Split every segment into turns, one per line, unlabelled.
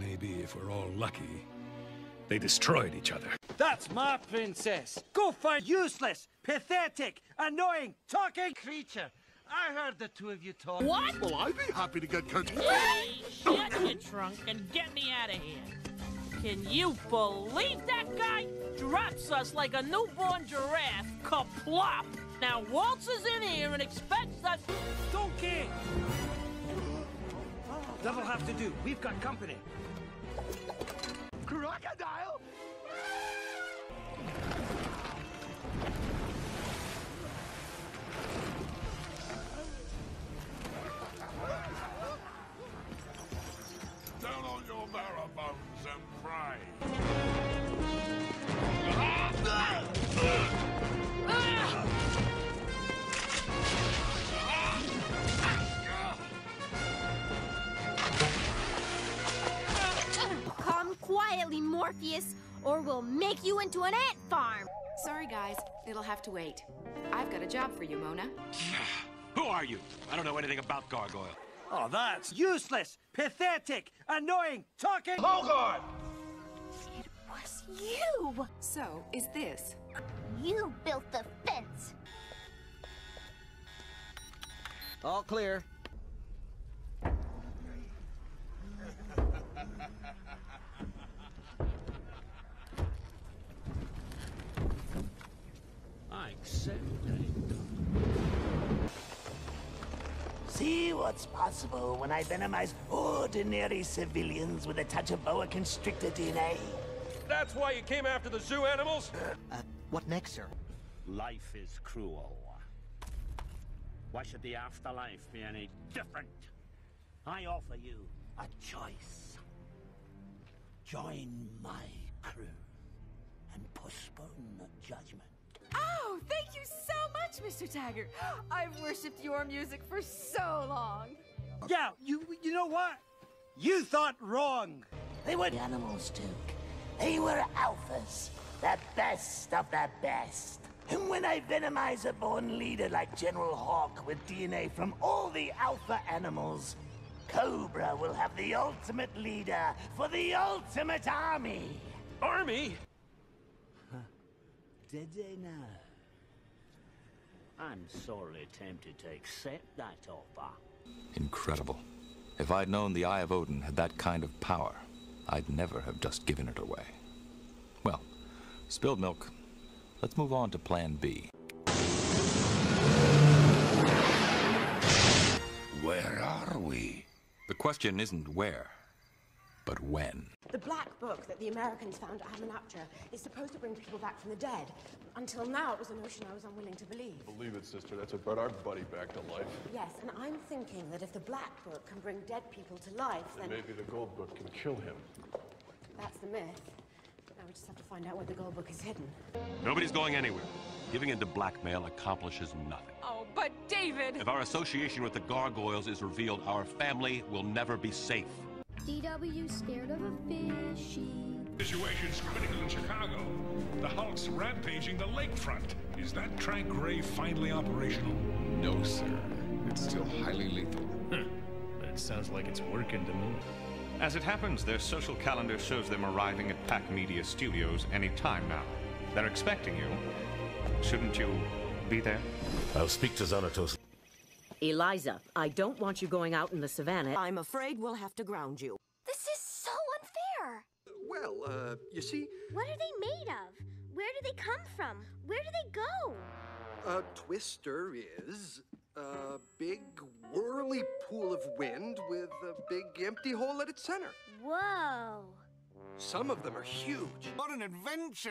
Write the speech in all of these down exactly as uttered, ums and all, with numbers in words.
Maybe if we're all lucky, they destroyed each other.
That's my princess. Go find useless, pathetic, annoying, talking creature. I heard the two of you talk.
What?
Well, I'd be happy to get cut.
Hey, shut your trunk and get me out of here. Can you believe that guy? Drops us like a newborn giraffe. Kaplop! Now waltzes in here and expects us...
Donkey! That'll have to do. We've got company.
Crocodile? Down on your marrow bones and pray.
Come quietly, Morpheus, or we'll make you into an ant farm.
Sorry, guys. It'll have to wait. I've got a job for you, Mona.
Who are you? I don't know anything about gargoyle.
Oh, that's useless, pathetic, annoying, talking...
Hogarth!
It was you!
So, is this?
You built the fence.
All clear.
I accept
See what's possible when I venomize ordinary civilians with a touch of boa constrictor D N A.
That's why you came after the zoo animals?
Uh, what next, sir?
Life is cruel. Why should the afterlife be any different? I offer you a choice. Join my crew and postpone judgment.
Oh, thank you so much, Mister Taggart. I've worshipped your music for so long.
Yeah, you you know what? You thought wrong.
They were animals, too. They were alphas. The best of the best. And when I venomize a born leader like General Hawk with D N A from all the alpha animals, Cobra will have the ultimate leader for the ultimate army.
Army?
Did they know?
I'm sorely tempted to accept that offer.
Incredible. If I'd known the Eye of Odin had that kind of power, I'd never have just given it away. Well, spilled milk. Let's move on to Plan B.
Where are we?
The question isn't where, but when.
The Black Book that the Americans found at Hamanaptra is supposed to bring people back from the dead. Until now, it was a notion I was unwilling to believe.
Believe it, sister. That's what brought our buddy back to life.
Yes, and I'm thinking that if the Black Book can bring dead people to life, then...
then maybe the Gold Book can kill him.
That's the myth. Now we just have to find out where the Gold Book is hidden.
Nobody's going anywhere. Giving in to blackmail accomplishes nothing.
Oh, but David!
If our association with the gargoyles is revealed, our family will never be safe.
D W scared of a fishy.
Situation's critical in Chicago. The Hulk's rampaging the lakefront. Is that trank ray finally operational?
No, sir. It's still highly lethal.
Huh. It sounds like it's working to me. As it happens, their social calendar shows them arriving at Pack Media Studios any time now. They're expecting you. Shouldn't you be there?
I'll speak to Xanatos.
Eliza, I don't want you going out in the savannah.
I'm afraid we'll have to ground you.
This is so unfair.
Well, uh, you see...
What are they made of? Where do they come from? Where do they go?
A twister is a big, whirly pool of wind with a big, empty hole at its center.
Whoa.
Some of them are huge.
What an adventure!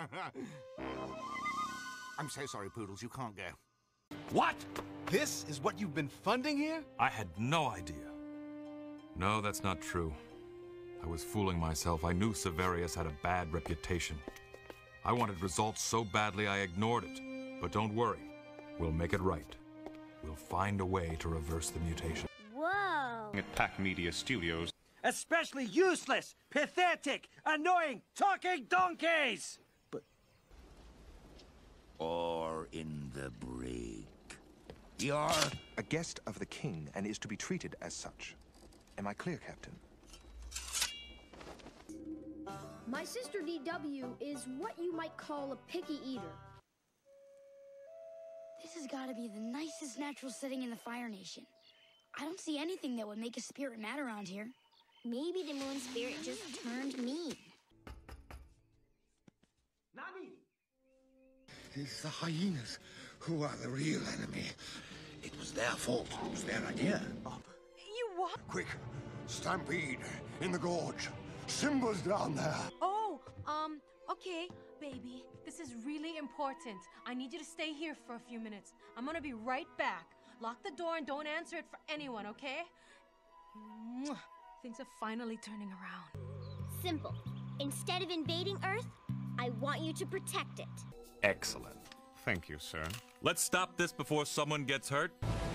I'm so sorry, Poodles, you can't go.
What? This is what you've been funding here?
I had no idea. No, that's not true. I was fooling myself. I knew Severius had a bad reputation. I wanted results so badly I ignored it. But don't worry. We'll make it right. We'll find a way to reverse the mutation.
Whoa.
At Pack Media Studios.
Especially useless, pathetic, annoying, talking donkeys! But...
Or in the brig. You're
a guest of the king and is to be treated as such. Am I clear, Captain? My sister D W is what you might call a picky eater.
This has got to be the nicest natural setting in the Fire Nation. I don't see anything that would make a spirit mad around here.
Maybe the moon spirit just turned mean.
Nani!
It's the hyenas who are the real enemy. It was their fault. It was their idea. Up.
You what?
Quick! Stampede! In the gorge! Simba's down there!
Oh, um, okay. Baby, this is really important. I need you to stay here for a few minutes. I'm gonna be right back. Lock the door and don't answer it for anyone, okay? Mwah. Things are finally turning around.
Simple. Instead of invading Earth, I want you to protect it.
Excellent. Thank you, sir.
Let's stop this before someone gets hurt.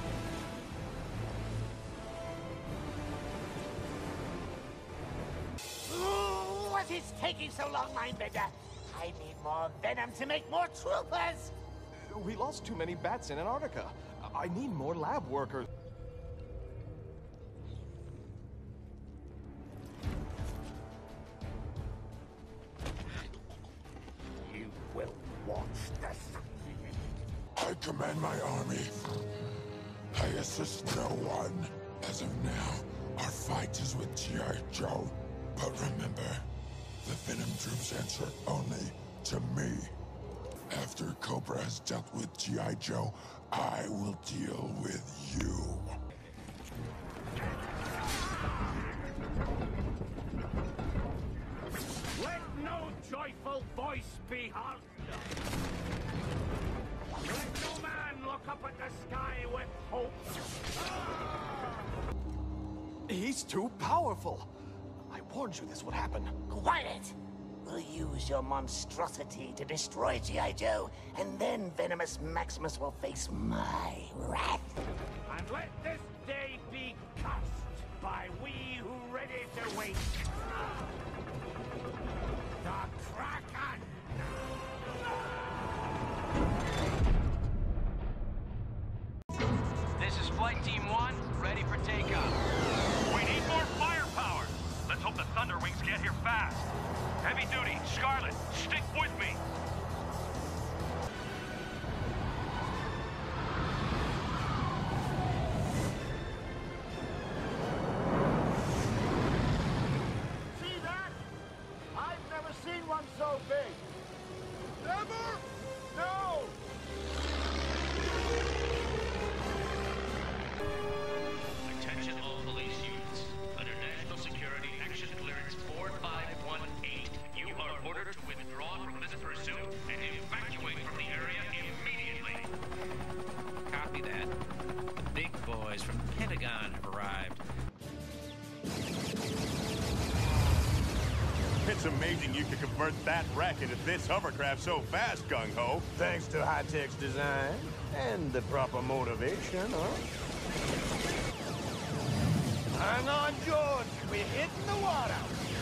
Ooh, what is taking so long, Mindbender? I need more venom to make more troopers!
We lost too many bats in Antarctica. I need more lab workers.
You will watch this.
I command my army. I assist no one. As of now, our fight is with G I Joe. But remember, the Venom troops answer only to me. After Cobra has dealt with G I Joe, I will deal with you.
Let no joyful voice be heard. Let no man look up at the sky with hope.
He's too powerful. I warned you this would happen.
Quiet! We'll use your monstrosity to destroy G I Joe, and then Venomous Maximus will face my wrath.
And let this day be cursed by we who ready to wait. The Kraken!
This is Flight Team one, ready for takeoff.
We need more firepower! Let's hope the Thunder Wings get here fast. Heavy duty, Scarlet, stick with me!
See that? I've never seen one so big. Never? No!
Attention all police units. Under National Security Action Clearance four five one eight, you are ordered to withdraw from this pursuit and evacuate from the area immediately. Copy that. The big boys from the Pentagon have arrived.
It's amazing you could convert that wreck into this hovercraft so fast, Gung-Ho.
Thanks to high-tech's design and the proper motivation, huh? Hang on, George. We're hitting the water.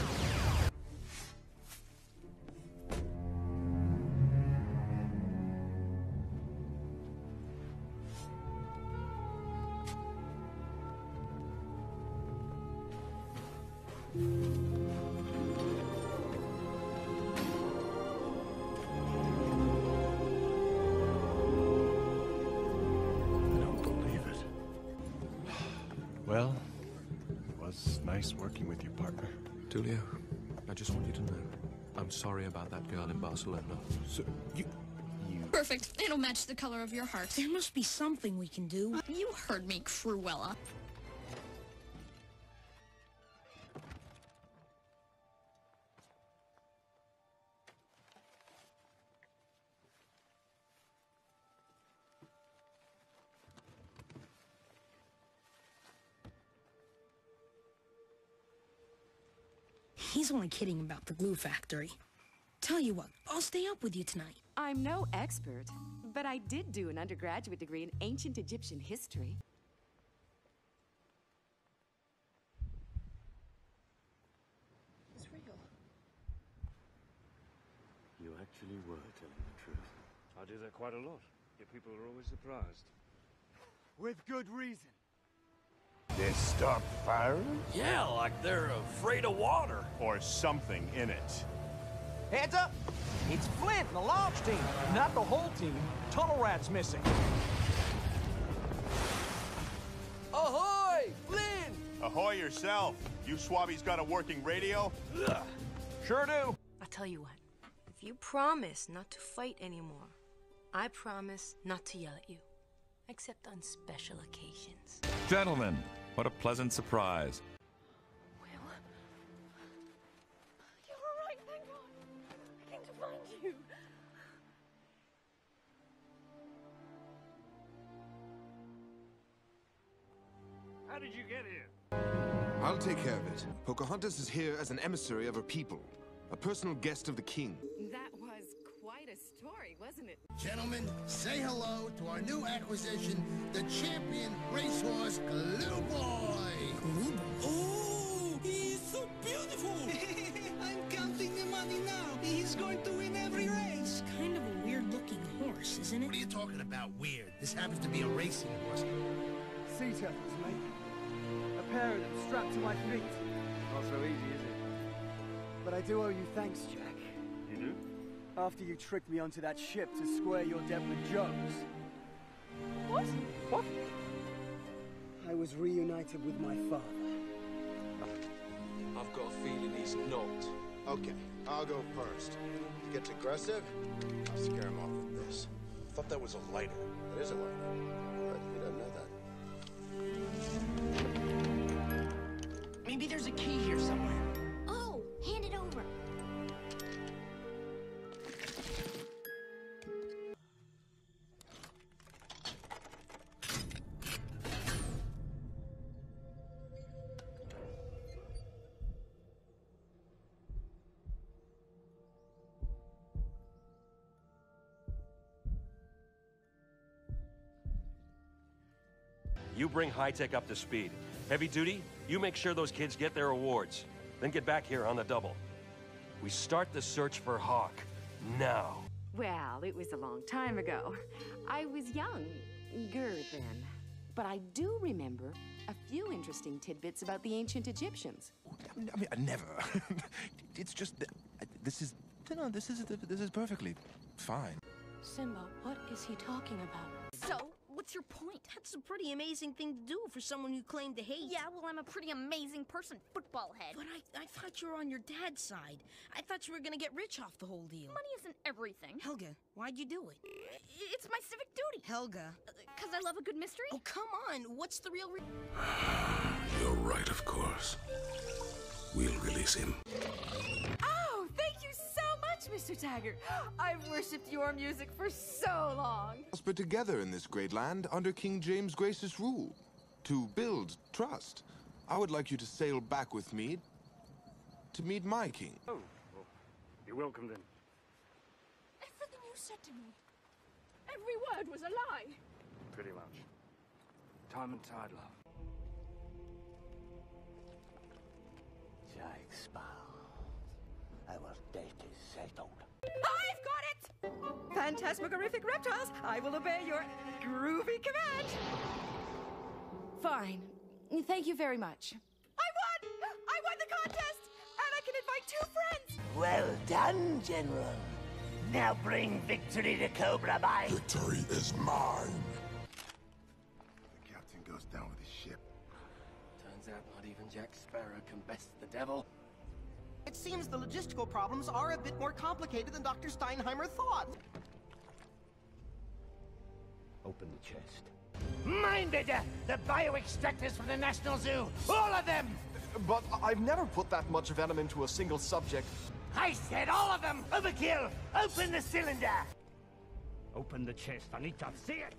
Well, it was nice working with you, partner.
Tulio, I just want you to know, I'm sorry about that girl in Barcelona.
So, you...
Perfect. It'll match the color of your heart. There must be something we can do. You heard me, Cruella. He's only kidding about the glue factory. Tell you what, I'll stay up with you tonight.
I'm no expert, but I did do an undergraduate degree in ancient Egyptian history.
It's real.
You actually were telling the truth.
I do that quite a lot, yet people are always surprised.
With good reason. They stopped firing?
Yeah, like they're afraid of water. Or something in it.
Heads up! It's Flint and the launch team, not the whole team. Tunnel Rat's missing.
Ahoy! Flint!
Ahoy yourself! You swabbies got a working radio?
Ugh. Sure do.
I'll tell you what. If you promise not to fight anymore, I promise not to yell at you. Except on special occasions.
Gentlemen, what a pleasant surprise.
You're all right, thank God. I came to find you.
How did you get here?
I'll take care of it. Pocahontas is here as an emissary of her people. A personal guest of the king.
That was quite a story, wasn't it?
Gentlemen, say hello to our new acquisition, the champion racehorse Glue Boy.
Glue Boy? Oh, he's so beautiful. I'm counting the money now. He's going to win every race.
Kind of a weird-looking horse, isn't it?
What are you talking about, weird? This happens to be a racing horse.
Sea turtles, mate. A pair of them strapped to my feet.
Not so easy, is it?
But I do owe you thanks, Jack.
You do?
After you tricked me onto that ship to square your debt with Jones.
What? What?
I was reunited with my father.
I've got a feeling he's not.
Okay, I'll go first. If he gets aggressive, I'll scare him off with this.
I thought that was a lighter.
It is a lighter, but he doesn't know that.
Maybe there's a key here somewhere.
Oh, hand it over.
You bring high-tech up to speed. Heavy duty, you make sure those kids get their awards. Then get back here on the double. We start the search for Hawk. Now.
Well, it was a long time ago. I was younger then. But I do remember a few interesting tidbits about the ancient Egyptians.
I mean, I never. It's just that this is, you know, this is this is perfectly fine.
Simba, what is he talking about?
So, what's your point? That's a pretty amazing thing to do for someone you claim to hate.
Yeah, well, I'm a pretty amazing person, football head.
But I, I thought you were on your dad's side. I thought you were gonna get rich off the whole deal.
Money isn't everything.
Helga, why'd you do it?
It's my civic duty.
Helga.
Because I love a good mystery?
Oh, come on. What's the real reason?
You're right, of course. We'll release him.
Oh, thank you so much, Mister Taggart. I've worshipped your music for so long.
Prosper together in this great land under King James' gracious rule. To build trust. I would like you to sail back with me to meet my king.
Oh, well, you're welcome then.
Everything you said to me, every word was a lie.
Pretty much. Time and tide, love.
Jake Sparrow. Our date is settled.
I've got it! Phantasmagorific reptiles, I will obey your groovy command. Fine. Thank you very much. I won! I won the contest! And I can invite two friends!
Well done, General. Now bring victory to Cobra Bay.
Victory is mine.
The captain goes down with his ship.
Turns out not even Jack Sparrow can best the devil.
It seems the logistical problems are a bit more complicated than Doctor Steinheimer thought.
Open the chest. Mind it! The bioextractors from the National Zoo! All of them!
But I've never put that much venom into a single subject.
I said all of them! Overkill! Open the cylinder!
Open the chest. I need to see it.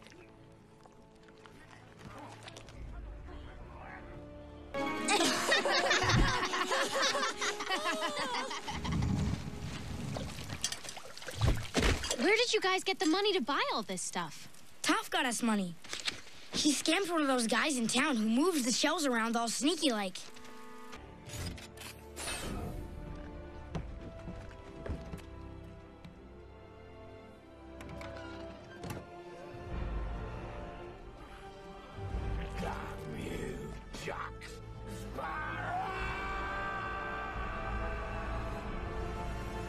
Where did you guys get the money to buy all this stuff?
Toph got us money. He scammed one of those guys in town who moves the shells around all sneaky-like.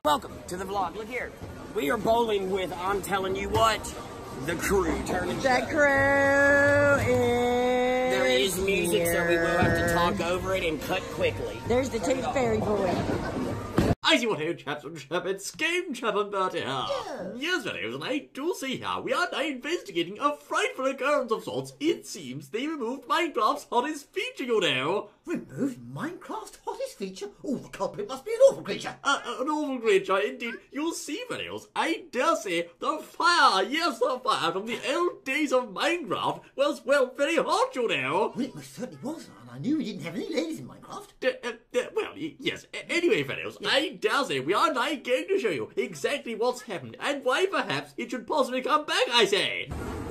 Welcome to the vlog. Look here. We are bowling with, I'm telling you what, the crew. Turn and
The crew is
There is music,
here.
so we will have to talk over it and cut quickly.
There's the Tooth Fairy boy.
I see what here, chaps and chappets, game chap and Bertie here. Yes, fellows, and I do see here we are now investigating a frightful occurrence of sorts. It seems they removed Minecraft's hottest feature, you know.
Removed Minecraft's hottest feature? Oh, the culprit must be an awful creature.
Uh, an awful creature, indeed. You'll see, fellows, I dare say the fire, yes, the fire from the old days of Minecraft was, well, very hot, you know.
Well, it most certainly was, and I knew we didn't have any ladies in Minecraft.
D uh, uh, well, yes. Anyway, fellows, yes. I dare say we are now going to show you exactly what's happened and why perhaps it should possibly come back, I say.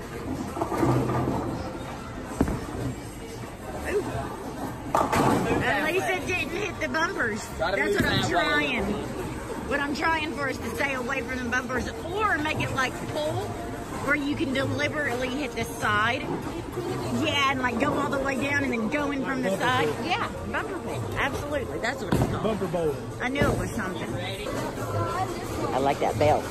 At least it didn't hit the bumpers.
Gotta
That's
move
what I'm
that
trying. What I'm trying for is to stay away from the bumpers or make it like pull, where you can deliberately hit the side. Yeah, and like go all the way down and then go in from the
Bumper
side.
bowl.
Yeah, bumper bowl. Absolutely. That's what it's called.
Bumper bowl.
I knew it was something. I like that bell.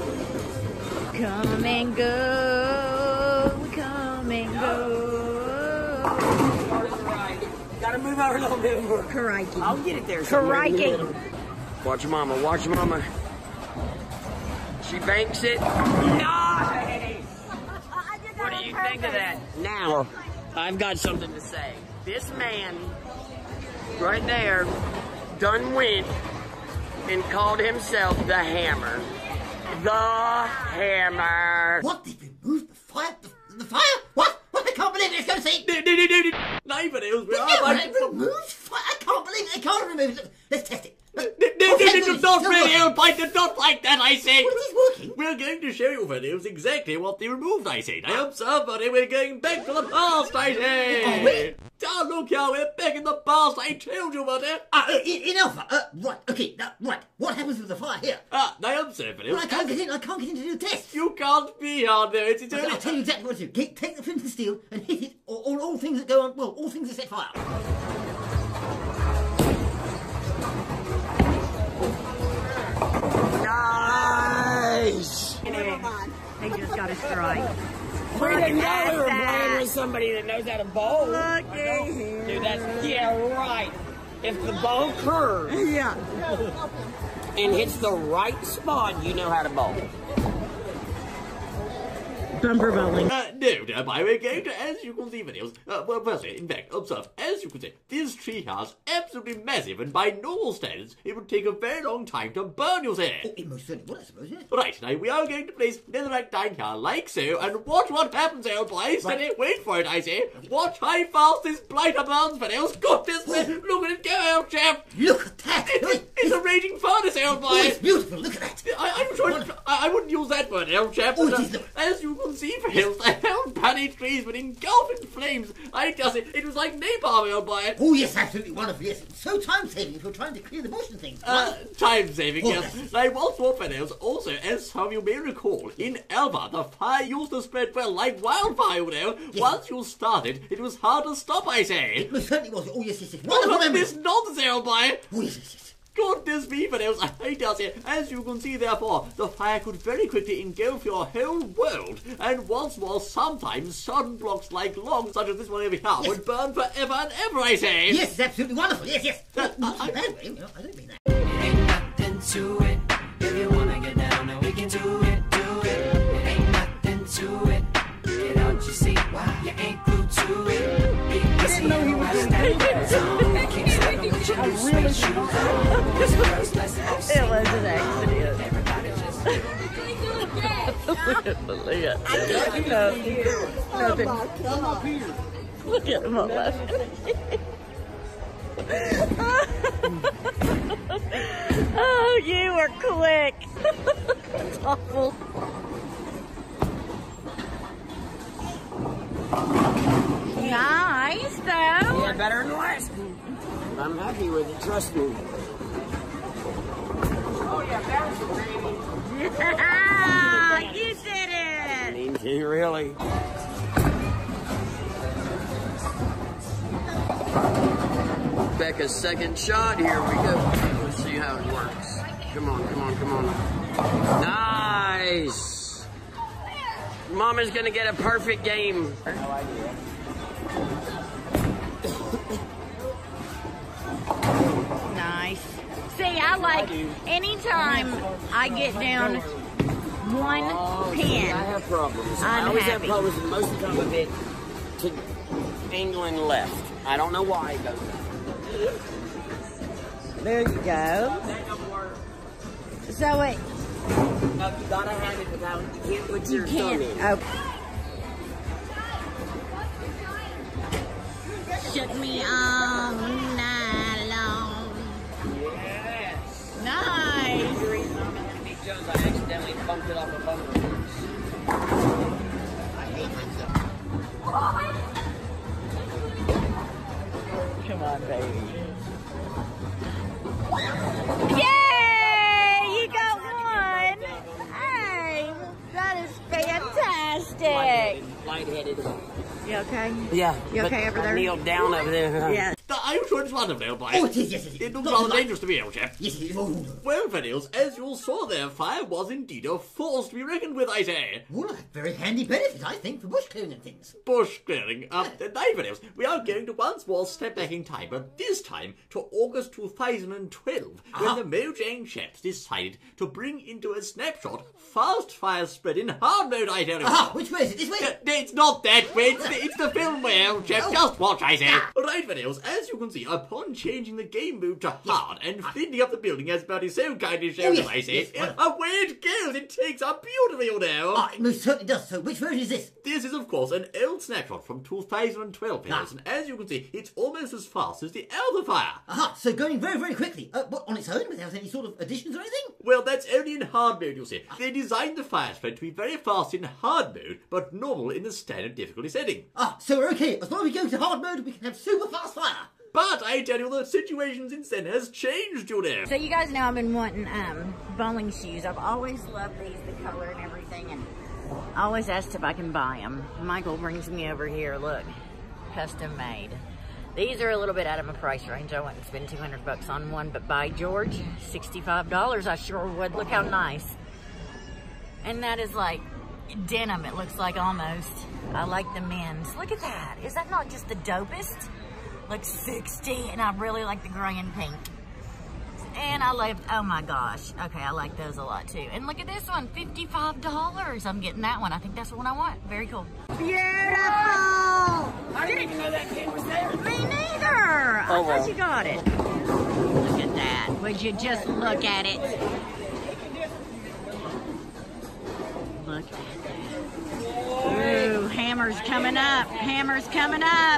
Come and go, come and go.
Gotta move over a little bit more.
Crikey.
I'll get it there.
Crikey.
Watch your mama, watch your mama. She banks it. Nice! What do you think of that? Now, I've got something to say. This man, right there, done went and called himself the Hammer. The Hammer.
What? They removed the fire? The, the fire? What? What? I can't believe it. It's going to see.
No, but it was
They never removed fire. I can't believe it. They can't remove it. Let's test it.
It's not really old bite, it's not like that, I say.
Well, it is working.
We're going to show you, fellows, exactly what they removed, I say. I observe, buddy, we're going back to the past, I say.
Are we?
Oh, look how we're back in the past, I told you, buddy.
Uh, in, in Alpha. Uh, right, okay, now, right. What happens with the fire here?
Ah, I observe, fellows.
Well, I can't get in. I can't get in to do the test.
You can't be out there. It's, it's
I'll,
only...
I'll tell you exactly what to do. Get, take the flint and steel and hit it on all, all things that go on. Well, all things that set fire.
Nice!
Never mind. They just got a strike.
We
Look
didn't know
at
we were
that.
playing with somebody that knows how to bowl.
Look at here.
Dude, that's, yeah, right. If the ball curves
Yeah.
and hits the right spot, you know how to bowl.
Bumper bowling.
Uh, no, no, by we're going to, as you can see, videos. Uh, well, firstly, in fact, observe, as you can see, this tree house absolutely massive, and by normal standards, it would take a very long time to burn, you say.
Oh, it most certainly would, I suppose, yes.
Right, now we are going to place netherrack down here, like so, and watch what happens, old boy. Steady, wait for it, I say. Watch how fast this blighter burns, fellows. Goodness me, look at it go, old chap.
Look at that.
It, it's a raging furnace, old boy.
Oh, it's beautiful. Look at that.
I, I'm sure, I, I wouldn't use that word, old chap.
Oh,
but,
it is,
uh, as you can see, fellows, the whole bunny trees were engulfed in flames. I just, it, it was like napalm, old boy.
Oh, yes, absolutely wonderful, yes. It's so time-saving if you're trying to clear the bush and things.
Uh, time-saving,
Oh,
yes.
yes.
Now, what's more, fellows, also, as some of you may recall, in Alva, the fire used to spread, well, like wildfire, you know.
Yes.
Once you started, it was hard to stop, I say.
It most certainly was. Oh, yes, yes, yes.
Oh,
Wonderful
look at
memories.
this nonsense, old boy.
Oh, yes, yes, yes.
Goodness me, fellows, I tell you, as you can see, therefore, the fire could very quickly engulf your whole world, and once more, sometimes sudden blocks like logs, such as this one over here,
Yes.
would burn forever and ever, I say.
Yes, it's absolutely wonderful. Yes, yes.
Uh,
Not
I-
in a bad way. You know, I don't mean that.
It ain't nothing to it. If you wanna get down, then we can do it, do it. It ain't nothing to it. Get out your seat, why you ain't glued to it. I didn't know he was going to take it. I really should have.
It was an accident. Look at the lid. Nothing. Nothing. Look at him on left. Oh, you were quick. That's awful. Nice, though.
Yeah, better than last one. I'm happy with it, trust me. Oh, yeah, bounce it, baby.
Yeah, you did it.
Mean you, really. Becca's second shot. Here we go. Let's see how it works. Come on, come on, come on. Nice! Mama's gonna get a perfect game. No idea.
Nice. See, I like anytime I get down one
oh,
pin.
See, I have problems.
I'm
I always
happy.
have problems, and most of the time I bet to England left. I don't know why it goes that.
There you go.
That don't work.
So it.
No, you gotta have it without. You can't put
You
your
can't.
thumb in.
Okay. Shook me all night long.
Yes.
Nice.
The reason I'm in the shows, I accidentally bumped it off a bumper. Come on, baby.
Yay! You got one. Hey, that is fantastic.
Lightheaded.
You okay?
Yeah.
You okay over there?
I kneeled down over there.
Yeah.
Are you sure it's wonderful, boy?
Oh, it is, yes, it is.
It looks
Not
rather
like-
dangerous to me, old chap.
Yes, it is. Oh, no.
Well, Fenwick, as you saw there, fire was indeed a force to be reckoned with, I say.
Well, a very handy benefit, I think, for bush clearing and things.
Bush clearing. Uh, now, Fenwick, we are going to once more step back in time, but this time to August two thousand twelve,
Uh-huh.
when the Mojang chaps decided to bring into a snapshot fast fire spread in hard mode, I tell you.
Ah, which way is it? This way?
Uh, it's not that way, it's the, it's the film way, old chap.
Oh.
Just watch, I say.
Ah.
Right, Fenwick, as you can see, upon changing the game mode to hard and cleaning up the building as Bertie so kindly showed
Oh,
us,
yes,
I say,
yes, well-
away it goes. It takes up beautifully, you know.
Ah, it most certainly does. So, which version is this?
This is, of course, an old snapshot from two thousand twelve,
Ah.
and as you can see, it's almost as fast as the Elder Fire.
Aha, so going very, very quickly. Uh, what, on its own, without any sort of additions or anything?
Well, that's only in hard mode, you see. They designed the fire spread to be very fast in hard mode, but normal in the standard difficulty setting.
Ah, so we're okay. As long as we go to hard mode, we can have super fast fire.
But I tell you, the situation since then has changed, you know.
So you guys know I've been wanting um, bowling shoes. I've always loved these, the color and everything, and I always asked if I can buy them. Michael brings me over here, look, custom made. These are a little bit out of my price range. I wouldn't spend two hundred bucks on one, but by George, sixty-five dollars, I sure would. Look how nice. And that is like denim, it looks like almost. I like the men's. Look at that. Is that not just the dopest? Looks sixty, and I really like the gray and pink. And I love, oh my gosh. Okay, I like those a lot too. And look at this one, fifty-five dollars. I'm getting that one. I think that's the one I want. Very cool. Beautiful!
I didn't even know that kid was there.
Me neither.
Oh,
I
well.
thought you got it. Look at that. Would you just look at it? Look at that. Ooh, hammer's coming up. Hammer's coming up.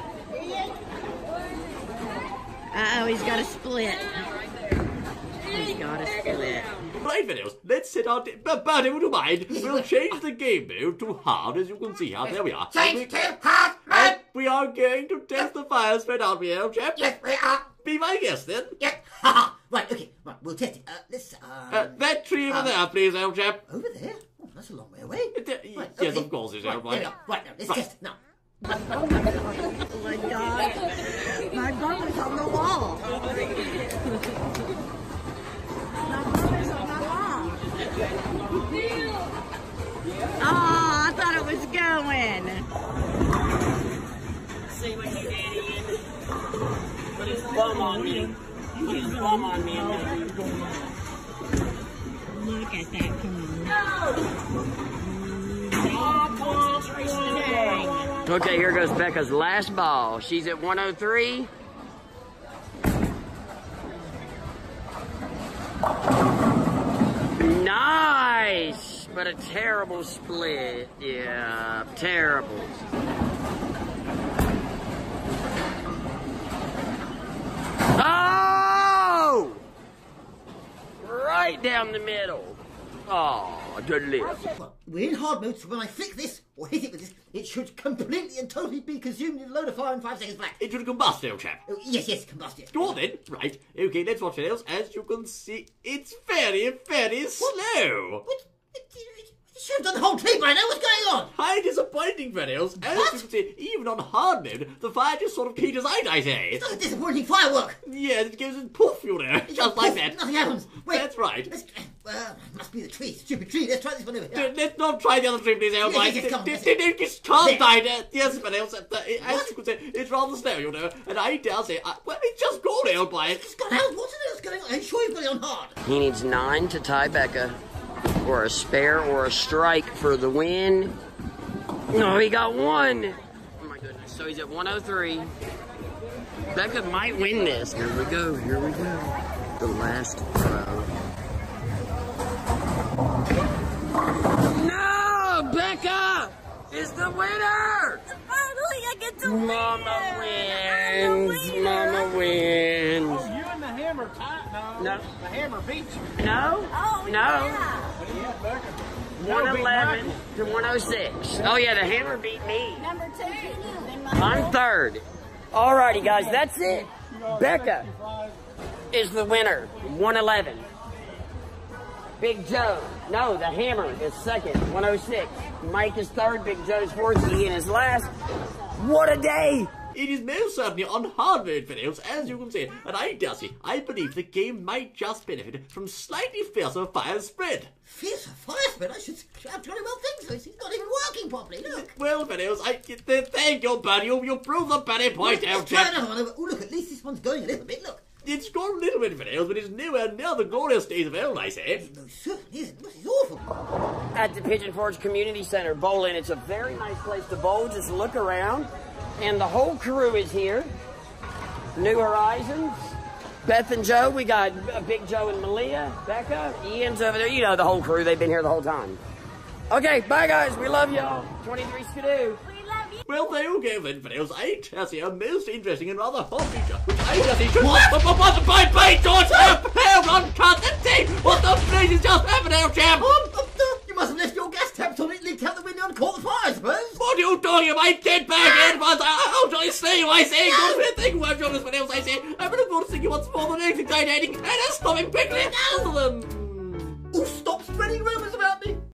Uh-oh, he's got a split. He's got a split.
Right, Fenwick, let's set our... But, but, would you mind? We'll change the game mode to hard, as you can see here. There we are.
Change to hard mode.
We are going to test the fire spread out here, old chap.
Yes, we are.
Be my guest, then.
Yes. Ha ha. Right, okay. Right, we'll test it. Uh, let's, um...
Uh, that tree over
um,
there, please, old chap.
Over there? Oh, that's a long way away.
Uh,
Right,
yes,
okay.
of course, it's
Right,
old
there we
right.
are. Right, now, let's
Right.
test it. Now.
Oh my God. My bum is on the wall. My bum is on the wall. Oh, I thought it was going.
See what you did, Ian. Put his bum on me. Put his bum on me.
Look at that. Come on.
Okay, here goes Becca's last ball. She's at one oh three. Nice! But a terrible split. Yeah, terrible. Oh! Right down the middle. Oh, delicious.
Well, we're in hard mode, so when I flick this, or hit it with this, it should completely and totally be consumed in a load of fire in five seconds flat.
It should combust, old chap.
Oh, yes, yes, combust it.
Go on then. Right. Okay, let's watch it else. As you can see, it's very, very slow.
What? It, it, it should have done the whole tree by now. What's going on?
How disappointing, Fenwick. As
What?
you can see, even on hard mode, the fire just sort of peters out, I say.
It's like a disappointing firework.
Yes, it goes in poof, you know, just like that.
Nothing happens. Wait,
That's right.
Let's, uh, must be the tree. Stupid tree. Let's try this one over here.
Let's not try the other tree, please, Elbow.
Yes, yes, yes, come on,
It just can't die. Yes, but else, as you could say, it's rather slow, you know. And I dare say, I, well, it's just gone out by it.
It's gone out. What's else going on? Are you sure you've got it on hard?
He needs nine to tie Becca, or a spare, or a strike for the win. No, he got one. Oh my goodness. So he's at one oh three. Becca might win this. Here we go. Here we go. The last throw. No! Becca is the winner!
Finally, I get to win!
Mama wins! Mama wins!
Oh, you and the hammer tight? No.
No.
The hammer beats you.
No?
Oh,
No.
yeah.
Yeah, Becca.
one eleven to one oh six. Oh yeah, the hammer beat me.
Number two. Then my
I'm third. Alrighty guys, that's it. Becca is the winner, one eleven. Big Joe, no, the hammer is second, one oh six. Mike is third, Big Joe's fourth, Ian is last. What a day!
It is most certainly on hard mode videos, as you can see, and I dare say, I believe the game might just benefit from slightly fiercer fire spread.
Fiercer fire spread? I should have jolly well think so. It's not even working properly, look.
Well, videos, I th thank you, buddy. You, you proved the buddy point
Let's
out,
try
chap.
another one over. Oh, look, at least this one's going a little bit, look.
It's gone a little bit, videos, but it's nowhere near the glorious days of old, I say.
No, certainly isn't. This is awful.
At the Pigeon Forge Community Center, bowling. It's a very nice place to bowl. Just look around. And the whole crew is here. New Horizons. Beth and Joe. We got uh, Big Joe and Malia. Becca. Ian's over there. You know the whole crew. They've been here the whole time. Okay, bye guys. We love y'all. twenty-three Skidoo.
Well, there you go then, videos. I tell you, a most interesting and rather hot feature, which I just think should... What? What? What? What? Bye, bye, George! Hold on, cut the tape! What the place is just happened now, champ?
You must have left your gas taps on it, leaked out the window and caught the fire, I suppose.
What are you doing? You might get back in, but how shall I say you, I say? Go to think what Jonas, what else I say. I'm gonna go to see you once more than anything, and I'm stopping quickly. Now them.